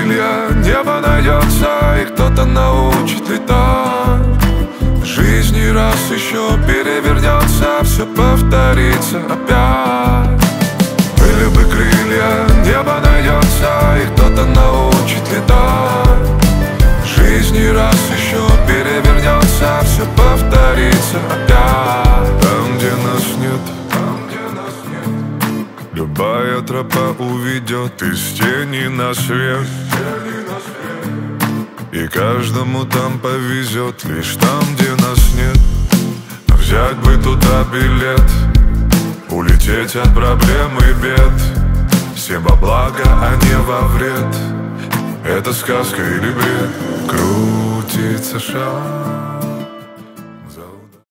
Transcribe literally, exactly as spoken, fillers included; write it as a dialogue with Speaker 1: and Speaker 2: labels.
Speaker 1: крылья, небо найдется, и кто-то научит летать. Жизнь не раз еще перевернется, все повторится опять. Были бы крылья, небо найдется, и кто-то научит летать. Жизнь не раз еще перевернется, все повторится опять. Там, где нас нет, там, где нас нет, любая тропа уведет из тени на свет. И каждому там повезет, лишь там, где нас нет. Взять бы туда билет, улететь от проблем и бед. Всем во благо, а не во вред. Это сказка или бред? Крутится шар,